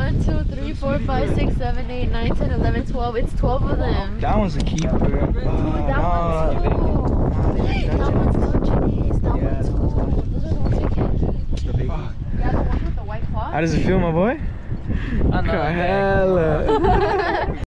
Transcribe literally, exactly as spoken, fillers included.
one, two, three, four, five, six, seven, eight, nine, ten, eleven, twelve. It's twelve of them. That one's a keeper. Oh, That no. one's too. That one's touches. That Yeah, one's cool. Those are the ones we can't keep. The big Yeah, the ones with the white cloth. How does it feel, my boy? I know. Hella.